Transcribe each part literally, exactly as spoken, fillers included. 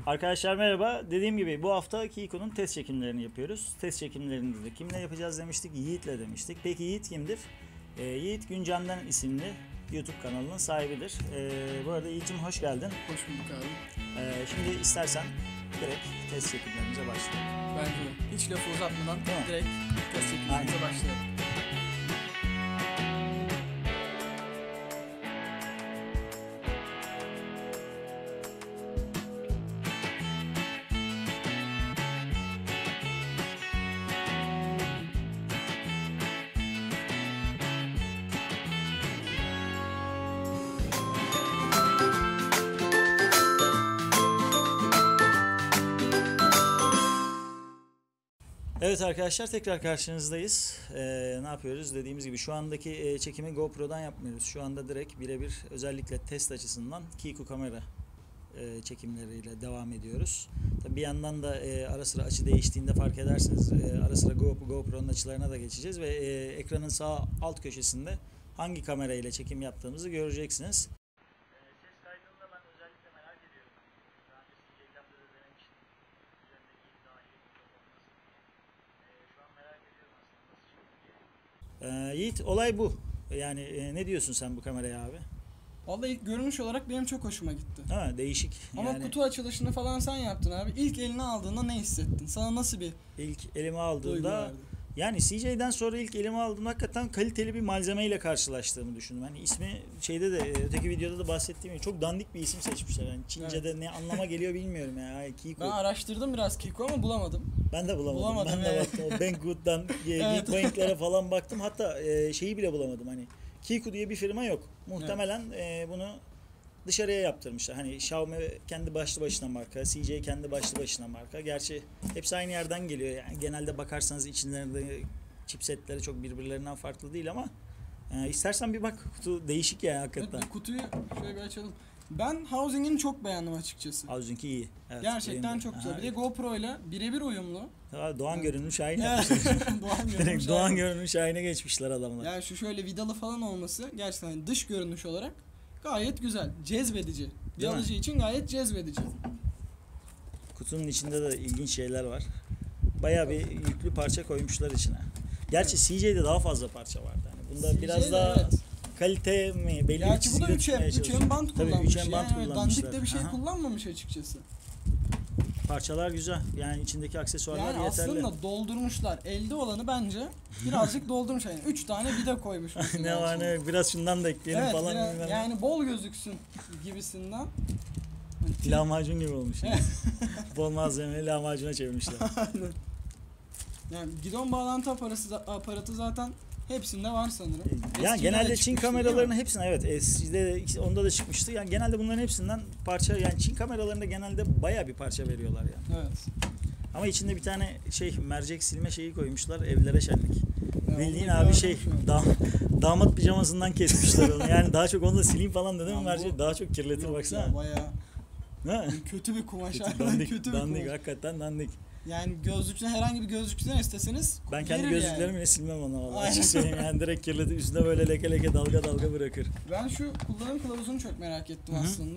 Arkadaşlar merhaba. Dediğim gibi bu hafta Kiko'nun test çekimlerini yapıyoruz. Test çekimlerinde de kimle yapacağız demiştik? Yiğit'le demiştik. Peki Yiğit kimdir? Ee, Yiğit Güncem'den isimli YouTube kanalının sahibidir. Ee, bu arada Yiğit'cim hoş geldin. Hoş bulduk abi. Ee, şimdi istersen direkt test çekimlerimize başlayalım. Bence hiç lafı uzatmadan Tamam. direkt test çekimlerimize başlayalım. Evet arkadaşlar tekrar karşınızdayız. Ee, ne yapıyoruz? Dediğimiz gibi şu andaki e, çekimi GoPro'dan yapmıyoruz. Şu anda direkt birebir özellikle test açısından Kiko kamera e, çekimleriyle devam ediyoruz. Tabii bir yandan da e, ara sıra açı değiştiğinde fark edersiniz. E, ara sıra Go- GoPro'nun açılarına da geçeceğiz ve e, ekranın sağ alt köşesinde hangi kamera ile çekim yaptığımızı göreceksiniz. Ses kaydını ben özellikle merak ediyorum. Daha önce C J'den de denemiştim. Üzerindeki daha iyi mikrofonlar. Şu an merak ediyorum aslında nasıl çıkıyor diye. Ee, Yiğit olay bu. Yani e, ne diyorsun sen bu kameraya abi? Vallahi ilk görünüş olarak benim çok hoşuma gitti. Ha, değişik. Ama yani, kutu açılışını falan sen yaptın abi. İlk eline aldığında ne hissettin? Sana nasıl bir ilk elime duygu aldığımda vardı? yani C J'den sonra ilk elime aldığımda hakikaten kaliteli bir malzemeyle karşılaştığımı düşündüm. Hani ismi şeyde de öteki videoda da bahsettiğim gibi çok dandik bir isim seçmişler. Yani Çince'de Evet. ne anlama geliyor bilmiyorum yani. Kiko. Ben araştırdım biraz Kiko ama bulamadım. Ben de bulamadım. Bulamadım, ben de evet. baktım. O Banggood'dan Evet. Geekbanklere falan baktım. Hatta e, şeyi bile bulamadım. Hani Kiko diye bir firma yok. Muhtemelen e, bunu dışarıya yaptırmışlar. Hani Xiaomi kendi başlı başına marka, C J kendi başlı başına marka. Gerçi hepsi aynı yerden geliyor. Yani genelde bakarsanız içlerinde chipsetleri çok birbirlerinden farklı değil ama e, istersen bir bak, kutu değişik yani hakikaten. Evet, kutuyu şöyle bir açalım. Ben Housing'ini çok beğendim açıkçası. Housing'i iyi. Evet, Gerçekten benim de. çok güzel. Aha, Bir de GoPro ile birebir uyumlu. evet. Doğan görünümlü Şahin Evet. yapmışlar. Doğan Direkt görünüş. Doğan aynen. görünümlü Şahin'e geçmişler adamlar. Yani şu şöyle vidalı falan olması gerçekten hani dış görünüş olarak gayet güzel. Cezbedici. Bir Değil mi? alıcı için gayet cezbedici. Kutunun içinde de ilginç şeyler var. Bayağı bir yüklü parça koymuşlar içine. Gerçi C J'de daha fazla parça vardı. Yani bunda C J'de biraz daha evet. kalite mi belli bir Gerçi bu çizgide da üç tutmaya M, üç çalışıyor. M band Tabii kullanmış. üç M band yani kullanmışlar. dandik de bir şey Aha. kullanmamış açıkçası. Parçalar güzel. Yani içindeki aksesuarlar Yani yeterli. aslında doldurmuşlar. Elde olanı bence birazcık doldurmuş. Yani üç tane vida koymuş. mesela ne var ne içine. yok, biraz şundan da ekleyelim Evet, falan. biraz- bilmem ne. yani bol gözüksün gibisinden. Yani Lahmacun gibi olmuş. Yani. Bol malzemeli lahmacuna çevirmişler. Aynen. Yani gidon bağlantı aparatı, aparatı zaten hepsinde var sanırım. Yani Eskide de genelde Çin çıkmıştı, değil kameralarının mi? hepsine, evet, eskide de onda da çıkmıştı. Yani genelde bunların hepsinden parça, yani Çin kameralarında genelde bayağı bir parça veriyorlar yani. Evet. Ama içinde bir tane şey mercek silme şeyi koymuşlar, evlere şenlik. Ya Bildiğin onu abi gördüm şey şu an. dam, damat pijamasından kesmişler onu. Yani daha çok onu da sileyim falan dedim Ya ama merceği bu- daha çok kirletir Yok baksana. ya, bayağı Ha? kötü bir kumaş. Kötü, harbiden dandik, kötü bir dandik, kumaş. hakikaten dandik. Yani gözlükten herhangi bir gözlükten isteseniz Ben kendi verir gözlüklerimi yani. bile silmem ona vallahi. Aynen. Açık söyleyeyim yani, direkt kirletir, üstüne böyle leke leke dalga dalga bırakır. Ben şu kullanım kılavuzunu çok merak ettim Hı hı. aslında.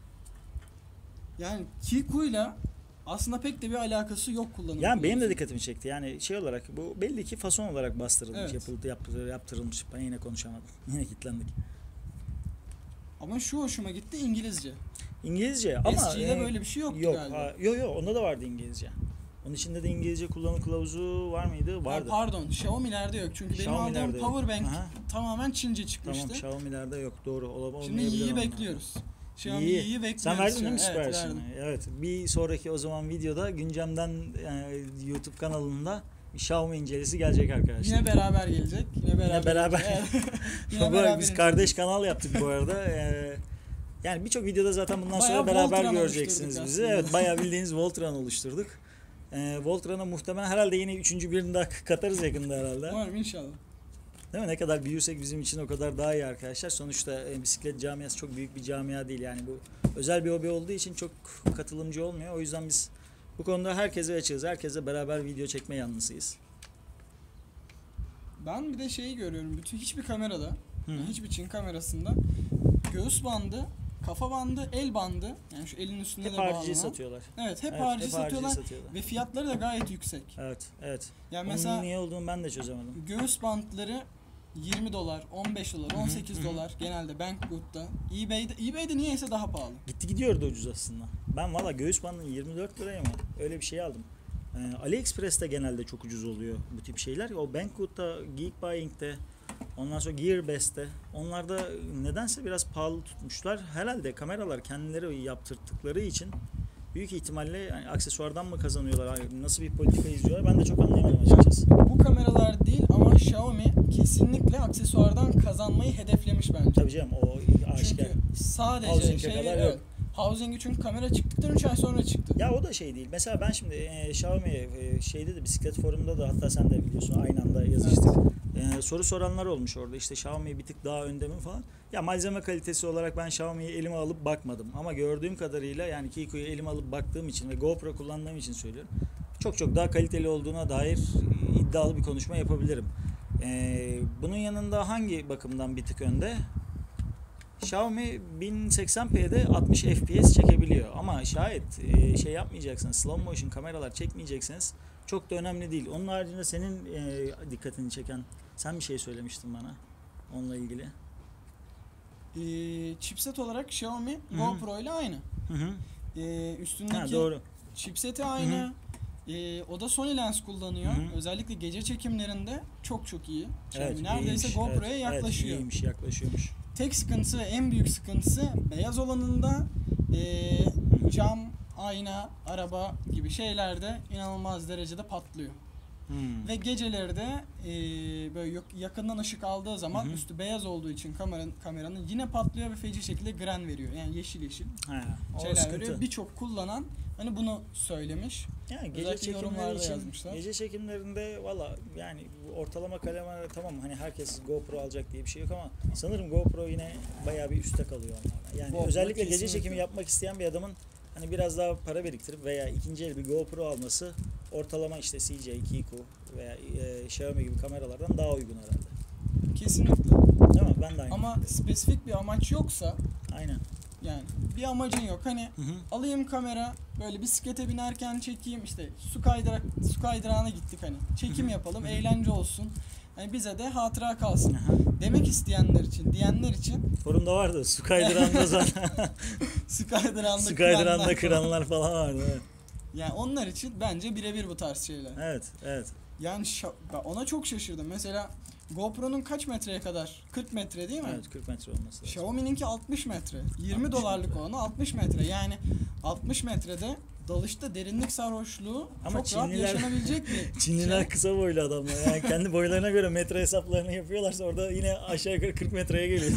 Yani Kiko'yla aslında pek de bir alakası yok kullanım Yani benim de kılavuzu. dikkatimi çekti. Yani şey olarak bu belli ki fason olarak bastırılmış, Evet. yapıldı, yaptırılmış, yaptırılmış. Ben yine konuşamadım. Yine kilitlendik. Ama şu hoşuma gitti, İngilizce. İngilizce ama Eski'de e, böyle bir şey yoktu yok, galiba. ha, yok yok onda da vardı İngilizce. Onun içinde de İngilizce kullanım kılavuzu var mıydı? Ha, Vardı. pardon, Xiaomi'lerde yok. Çünkü benim Xiaomi'lerde aldığım yok. powerbank Aha. tamamen Çince çıkmıştı. Tamam, Xiaomi'lerde yok, doğru. Ola, Şimdi olmayabilir Yi'yi onlar. bekliyoruz. Xiaomi İyi. Yi'yi bekliyoruz. Sen verdin şu değil mi an. Evet, siparişini? verdim. Evet. Bir sonraki o zaman videoda Güncem'den yani YouTube kanalında bir Xiaomi incelisi gelecek arkadaşlar. Yine beraber gelecek. Yine beraber. Yine beraber. Evet. Yine Bu- beraber Biz ineceğiz. kardeş kanal yaptık bu arada. Ee, yani birçok videoda zaten bundan Bayağı sonra beraber Voltran göreceksiniz oluşturduk bizi. aslında. Evet, bayağı bildiğiniz Voltran oluşturduk. Ee, Voltran'a muhtemelen herhalde yine üçüncü birini daha katarız yakında herhalde. Umarım inşallah. Değil mi? Ne kadar büyürsek bizim için o kadar daha iyi arkadaşlar. Sonuçta e, bisiklet camiası çok büyük bir camia değil. Yani bu özel bir hobi olduğu için çok katılımcı olmuyor. O yüzden biz bu konuda herkese açığız. Herkese beraber video çekme yanlısıyız. Ben bir de şeyi görüyorum. Bütün hiçbir kamerada, Hı. yani hiçbir Çin kamerasında göğüs bandı kafa bandı, el bandı. Yani şu elin üstünde Hep de bağlanan. harici satıyorlar. Evet, hep Evet, harici hep satıyorlar. satıyorlar. Ve fiyatları da gayet yüksek. Evet, evet. Yani Onun mesela niye olduğunu ben de çözemedim. göğüs bantları yirmi dolar, on beş dolar, on sekiz Hı hı, hı hı. dolar genelde Banggood'da. eBay'de, eBay'de niyeyse daha pahalı. Gitti gidiyordu ucuz aslında. Ben valla göğüs bandını yirmi dört liraya mı? Öyle bir şey aldım. Ee, AliExpress'te genelde çok ucuz oluyor bu tip şeyler. O Banggood'da, Geek Buying'de, ondan sonra Gearbest'te. Onlarda nedense biraz pahalı tutmuşlar. Herhalde kameralar kendileri yaptırttıkları için büyük ihtimalle yani aksesuardan mı kazanıyorlar, nasıl bir politika izliyorlar ben de çok anlayamadım açıkçası. Bu kameralar değil ama Xiaomi kesinlikle aksesuardan kazanmayı hedeflemiş bence. Tabii canım o aşikar. Çünkü sadece Housing'e şey kadar evet, yok. Housing'i çünkü kamera çıktıktan üç ay sonra çıktı. Ya o da şey değil. Mesela ben şimdi e, Xiaomi e, şeyde de bisiklet forumunda da hatta sen de biliyorsun aynı anda yazıştık. E, soru soranlar olmuş orada işte Xiaomi bir tık daha önde mi falan. Ya malzeme kalitesi olarak ben Xiaomi'yi elime alıp bakmadım. Ama gördüğüm kadarıyla yani Kiko'yu elime alıp baktığım için ve GoPro kullandığım için söylüyorum. Çok çok daha kaliteli olduğuna dair iddialı bir konuşma yapabilirim. E, bunun yanında hangi bakımdan bir tık önde? Xiaomi bin seksen p'de altmış F P S çekebiliyor ama şayet e, şey yapmayacaksınız, slow motion kameralar çekmeyeceksiniz çok da önemli değil. Onun haricinde senin e, dikkatini çeken, sen bir şey söylemiştin bana onunla ilgili. Ee, chipset olarak Xiaomi Hı-hı. GoPro ile aynı. Hı hı. Ee, üstündeki Ha, doğru. chipseti aynı. Ee, o da Sony lens kullanıyor. Hı-hı. Özellikle gece çekimlerinde çok çok iyi. Xiaomi Evet, neredeyse iyiymiş, GoPro'ya evet, yaklaşıyor. Evet, iyiymiş, yaklaşıyormuş. Tek sıkıntısı ve en büyük sıkıntısı beyaz olanında ee, cam, ayna, araba gibi şeylerde inanılmaz derecede patlıyor. Hmm. Ve geceleri de e, böyle yok- yakından ışık aldığı zaman Hı hı. üstü beyaz olduğu için kameranın kameranın yine patlıyor ve feci şekilde gren veriyor. Yani yeşil yeşil Ha, o şeyler sıkıntı. veriyor. Birçok kullanan hani bunu söylemiş. Yani gece Özellikle çekimleri yorumlarda için, yazmışlar. gece çekimlerinde valla yani bu ortalama kalemalar tamam hani herkes GoPro alacak diye bir şey yok ama sanırım GoPro yine bayağı bir üstte kalıyor onlardan. Yani GoPro özellikle gece kesinlikle. çekimi yapmak isteyen bir adamın hani biraz daha para biriktirip veya ikinci el bir GoPro alması ortalama işte C J, Kiko veya e, Xiaomi gibi kameralardan daha uygun herhalde. Kesinlikle. Değil mi? Ben de aynı. Ama spesifik bir amaç yoksa Aynen. yani bir amacın yok. Hani Hı hı. alayım kamera böyle bisiklete binerken çekeyim işte su kaydırak su kaydırağına gittik hani çekim yapalım eğlence olsun. Hani bize de hatıra kalsın. Aha. Demek isteyenler için, diyenler için Forumda vardı. Su kaydıranda zaten. su kaydırağında Su kaydıranda kıranlar falan. kıranlar falan vardı. Evet. Yani onlar için bence birebir bu tarz şeyler. Evet, evet. Yani şa- ben ona çok şaşırdım. Mesela GoPro'nun kaç metreye kadar? kırk metre değil mi? Evet, kırk metre olması lazım. Xiaomi'ninki altmış metre. yirmi altmış dolarlık metre. olanı altmış metre. Yani altmış metrede dalışta derinlik sarhoşluğu Ama çok rahat Çinliler- yaşanabilecek bir Çinliler şey. kısa boylu adamlar. Yani kendi boylarına göre metre hesaplarını yapıyorlarsa orada yine aşağı yukarı kırk metreye geliyor.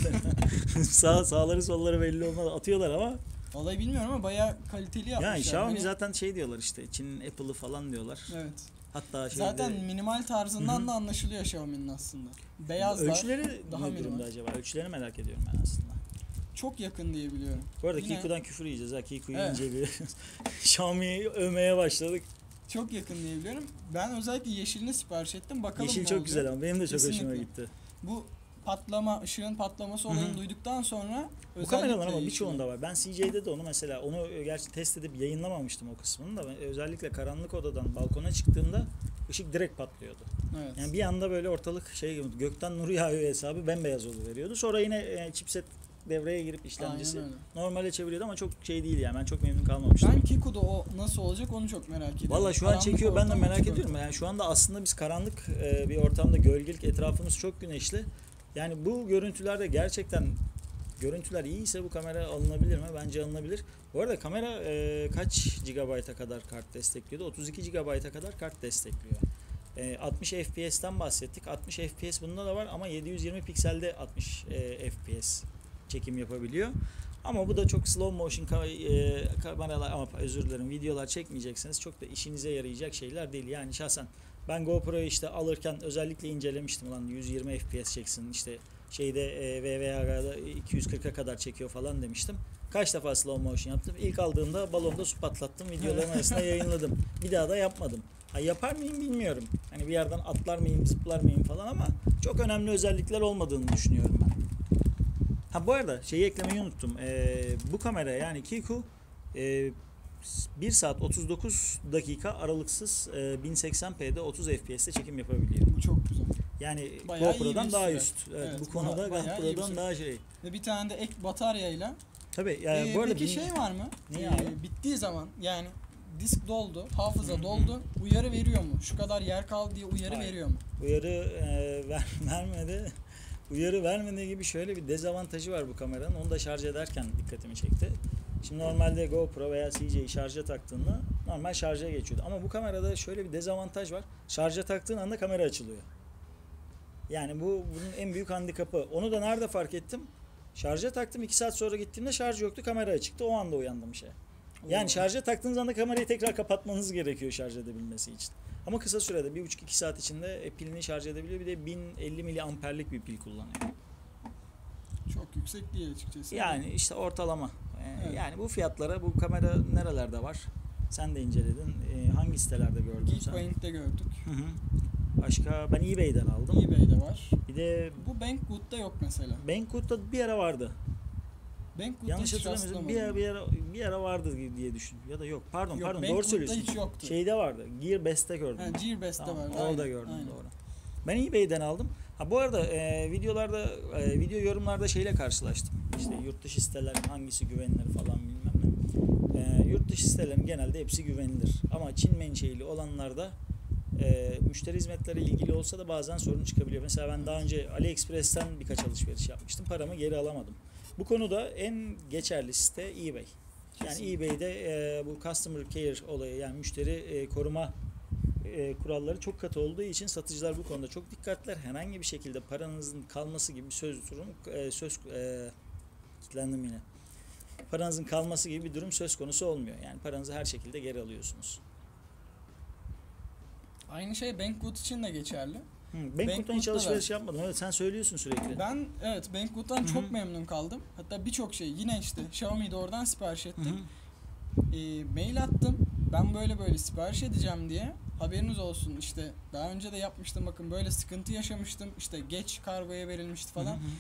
Sağ, sağları solları belli olmaz. Atıyorlar ama. Vallahi bilmiyorum ama bayağı kaliteli yapmışlar. Yani Xiaomi Hani- zaten şey diyorlar işte. Çin'in Apple'ı falan diyorlar. Evet. Hatta şeyde, Zaten minimal tarzından Hı hı. da anlaşılıyor Xiaomi'nin aslında. Beyazlar ölçüleri daha ne durumda minimal. acaba? Ölçülerini merak ediyorum ben aslında. Çok yakın diye biliyorum. Bu arada Yine- Kiku'dan küfür yiyeceğiz ha. Kiku'yu Evet. inceliyoruz. Xiaomi'yi övmeye başladık. Çok yakın diye biliyorum. Ben özellikle yeşilini sipariş ettim. Bakalım Yeşil ne çok olacak. güzel ama benim de çok hoşuma Kesinlikle. gitti. Bu patlama, ışığın patlaması Hı hı. olayını duyduktan sonra Bu kameralar ama yeşili. birçoğunda var. Ben C J'de de onu mesela onu gerçi test edip yayınlamamıştım o kısmını da ben özellikle karanlık odadan balkona çıktığımda ışık direkt patlıyordu. Evet. Yani bir anda böyle ortalık şey gibi gökten nur yağıyor hesabı bembeyaz oluveriyordu. Sonra yine e, chipset devreye girip işlemcisi Aynen öyle. normale çeviriyordu ama çok şey değil yani ben çok memnun kalmamıştım. Ben Kiku'da o nasıl olacak onu çok merak ediyorum. Valla şu an Karanlık çekiyor ben de ortam, merak açık ediyorum. ortam. Yani şu anda aslında biz karanlık e, bir ortamda gölgelik etrafımız çok güneşli. Yani bu görüntülerde gerçekten görüntüler iyiyse bu kamera alınabilir mi? Bence alınabilir. Bu arada kamera e, kaç gigabayta kadar kart destekliyordu? otuz iki gigabayta kadar kart destekliyor. E, altmış F P S'ten bahsettik. altmış F P S bunda da var ama yedi yüz yirmi pikselde altmış e, F P S çekim yapabiliyor. Ama bu da çok slow motion ka- e, kameralar ama özür dilerim videolar çekmeyeceksiniz. Çok da işinize yarayacak şeyler değil. Yani şahsen ben GoPro'yu işte alırken özellikle incelemiştim lan yüz yirmi F P S çeksin işte şeyde e, V V R'da iki yüz kırka kadar çekiyor falan demiştim. Kaç defa slow motion yaptım. İlk aldığımda balonda su patlattım. Videoların arasında yayınladım. Bir daha da yapmadım. Ha, yapar mıyım bilmiyorum. Hani bir yerden atlar mıyım, zıplar mıyım falan ama çok önemli özellikler olmadığını düşünüyorum ben. Ha bu arada şeyi eklemeyi unuttum. Ee, bu kamera yani Kiku e, bir saat otuz dokuz dakika aralıksız e, bin seksen p'de otuz F P S'te çekim yapabiliyor. Bu çok güzel. Yani Bayağı iyi GoPro'dan bir daha süre. üst. Evet, Evet, bu konuda bayağı iyi bir GoPro'dan süre. daha şey. Ve bir tane de ek bataryayla. Tabii yani Ee, bu arada peki bin- şey var mı? Ne Ee, abi? bittiği zaman yani disk doldu, hafıza Hı hı. doldu, uyarı veriyor mu? Şu kadar yer kaldı diye uyarı Hayır. veriyor mu? uyarı e, ver, vermedi. Uyarı vermediği gibi şöyle bir dezavantajı var bu kameranın. Onu da şarj ederken dikkatimi çekti. Şimdi normalde GoPro veya C J'yi şarja taktığında normal şarja geçiyordu. Ama bu kamerada şöyle bir dezavantaj var. Şarja taktığın anda kamera açılıyor. Yani bu bunun en büyük handikapı. Onu da nerede fark ettim? Şarja taktım, iki saat sonra gittiğimde şarj yoktu, kamera açıktı. O anda uyandım şey. Yani Oo. şarja taktığınız anda kamerayı tekrar kapatmanız gerekiyor şarj edebilmesi için. Ama kısa sürede bir buçuk iki saat içinde pilini şarj edebiliyor. Bir de bin elli miliamperlik bir pil kullanıyor. Çok yüksek değil açıkçası. Yani işte ortalama. Ee, Evet. Yani bu fiyatlara bu kamera nerelerde var? Sen de inceledin. Ee, hangi sitelerde gördün sen? Geekpoint'te gördük. Hı hı. Başka ben eBay'den aldım. eBay'de var. Bir de Bu Banggood'da yok mesela. Banggood'da bir ara vardı. Banggood'da Yanlış hiç hatırlamıyorsam rastlamadım. bir ara, bir ara bir ara vardı diye düşün. Ya da yok. Pardon Yok, pardon doğru Banggood'da söylüyorsun. hiç yoktu. Şeyde vardı. Gearbest'te gördüm. Ha, Gearbest'te Tamam, var. orada Aynen, gördüm aynen. doğru. Ben eBay'den aldım. Ha bu arada e, videolarda e, video yorumlarda şeyle karşılaştım. İşte yurt dışı siteler hangisi güvenilir falan bilmem ne. E, yurt dışı sitelerin genelde hepsi güvenilir. Ama Çin menşeili olanlarda e, müşteri hizmetleri ilgili olsa da bazen sorun çıkabiliyor. Mesela ben daha önce AliExpress'ten birkaç alışveriş yapmıştım. Paramı geri alamadım. Bu konuda en geçerli site eBay. Yani Kesinlikle. eBay'de e, bu customer care olayı yani müşteri e, koruma e, kuralları çok katı olduğu için satıcılar bu konuda çok dikkatliler. Herhangi bir şekilde paranızın kalması gibi bir söz durum e, söz e, kilitlendim yine. Paranızın kalması gibi bir durum söz konusu olmuyor. Yani paranızı her şekilde geri alıyorsunuz. Aynı şey Banggood için de geçerli. Hı, Banggood'dan hiç Banggood'da alışveriş yapmadım. Evet sen söylüyorsun sürekli. Ben evet Banggood'dan Hı hı. çok memnun kaldım. Hatta birçok şey yine işte Xiaomi'de oradan sipariş Hı ettim. hı. E, mail attım. Ben böyle böyle sipariş edeceğim diye. Haberiniz olsun işte daha önce de yapmıştım bakın böyle sıkıntı yaşamıştım. İşte geç kargoya verilmişti falan. Hı hı.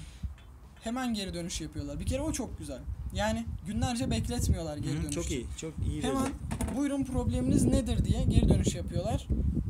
Hemen geri dönüş yapıyorlar. Bir kere o çok güzel. Yani günlerce bekletmiyorlar geri Hı hı, dönüş. çok iyi. Çok iyi. bir Hemen özellik. buyurun probleminiz nedir diye geri dönüş yapıyorlar.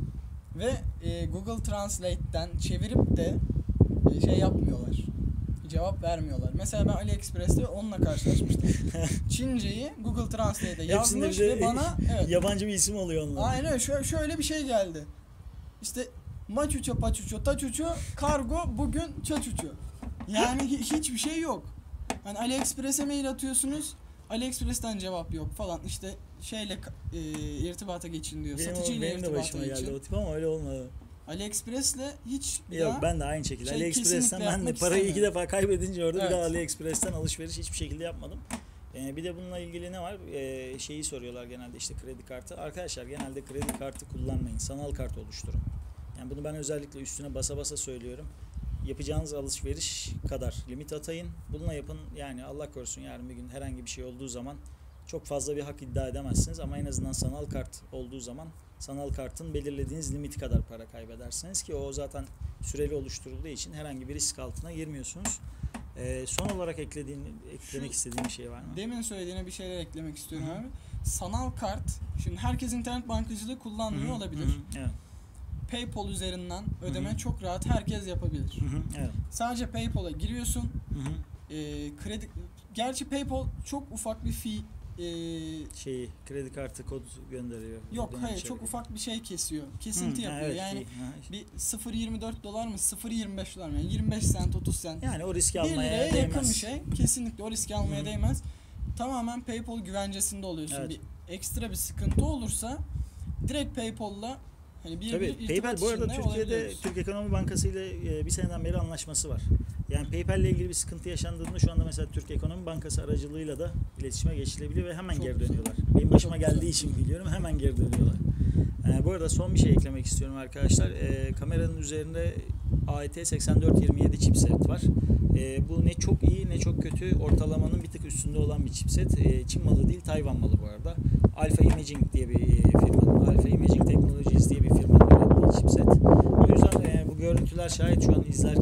Ve e, Google Translate'ten çevirip de e, şey yapmıyorlar. Cevap vermiyorlar. Mesela ben AliExpress'te onunla karşılaşmıştım. Çinceyi Google Translate'e Hepsinde yazmış bir de ve bana evet. yabancı bir isim oluyor onlar. Aynen öyle. Şöyle, şöyle bir şey geldi. İşte maçuço paçuço taçuço kargo bugün çaçuço. Yani hi- hiçbir şey yok. Hani AliExpress'e mail atıyorsunuz. AliExpress'ten cevap yok falan. İşte şeyle e, irtibata geçin diyor. Benim, o- Satıcıyla benim de irtibata başıma geldi geçin. o tip ama öyle olmadı. AliExpress'le hiç bir Yok daha ben de aynı şekilde şey AliExpress'ten kesinlikle ben de yapmak parayı iki istemiyorum. defa kaybedince orada bir Evet. daha AliExpress'ten alışveriş hiçbir şekilde yapmadım. Ee, bir de bununla ilgili ne var? Ee, şeyi soruyorlar genelde işte kredi kartı. Arkadaşlar genelde kredi kartı kullanmayın. Sanal kart oluşturun. Yani bunu ben özellikle üstüne basa basa söylüyorum. Yapacağınız alışveriş kadar limit atayın. Bununla yapın. Yani Allah korusun yarın bir gün herhangi bir şey olduğu zaman çok fazla bir hak iddia edemezsiniz ama en azından sanal kart olduğu zaman sanal kartın belirlediğiniz limit kadar para kaybedersiniz ki o zaten süreli oluşturulduğu için herhangi bir risk altına girmiyorsunuz. Ee, son olarak eklediğin, eklemek Şu- istediğin bir şey var mı? Demin söylediğine bir şeyler eklemek istiyorum Hı hı. abi. Sanal kart. Şimdi herkes internet bankacılığı kullanmıyor Hı hı, olabilir. hı hı, evet. PayPal üzerinden ödeme Hı hı. çok rahat herkes yapabilir. Hı hı, evet. Sadece PayPal'a giriyorsun. Hı hı. E, kredi gerçi PayPal çok ufak bir fee e, Şeyi kredi kartı kod gönderiyor. yok Ödeme hayır içeriyor. çok ufak bir şey kesiyor. Kesinti Hı, ha, yapıyor. evet, yani şey, ha. bir sıfır virgül yirmi dört dolar mı sıfır virgül yirmi beş dolar mı? Yani yirmi beş sent otuz sent. Yani o riski bir almaya liraya değmez. yakın bir şey. Kesinlikle o riski almaya Hı. değmez. Tamamen PayPal güvencesinde oluyorsun. Evet. Bir ekstra bir sıkıntı olursa direkt PayPal'la hani bir Tabii bir PayPal irtibat bu arada içinde Türkiye'de olabiliyoruz. Türk Ekonomi Bankası ile e, bir seneden beri anlaşması var. Yani PayPal ile ilgili bir sıkıntı yaşandığında şu anda mesela Türk Ekonomi Bankası aracılığıyla da iletişime geçilebiliyor ve hemen Çok geri güzel. dönüyorlar. Benim başıma Çok geldiği güzel. için biliyorum hemen geri dönüyorlar. E, bu arada son bir şey eklemek istiyorum arkadaşlar. E, kameranın üzerinde A E T seksen dört yirmi yedi chipset var. E, bu ne çok iyi ne çok kötü ortalamanın bir tık üstünde olan bir chipset. E, Çin malı değil Tayvan malı bu arada. Alpha Imaging diye bir e, firma. Alpha Imaging Technologies diye bir firma ürettiği chipset. O yüzden e, bu görüntüler şayet şu an izlerken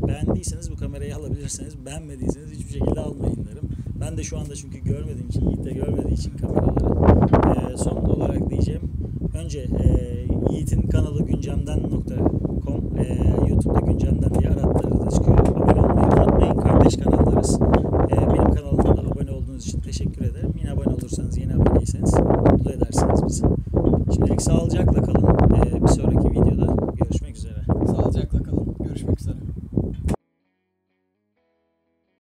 Beğendiyseniz bu kamerayı alabilirsiniz. Beğenmediyseniz hiçbir şekilde almayın derim. Ben de şu anda çünkü görmediğim için, Yiğit de görmediği için kameraları. Ee, son olarak diyeceğim. Önce e, Yiğit'in kanalı güncemden nokta com, e, YouTube'da güncemden diye arattığınızda çıkıyor. Abone olmayı unutmayın. Kardeş kanallarız. E, benim kanalıma da abone olduğunuz için teşekkür ederim. Yine abone olursanız, yeni aboneyseniz mutlu edersiniz bizi. Şimdilik sağlıcakla kalın. E, bir sonraki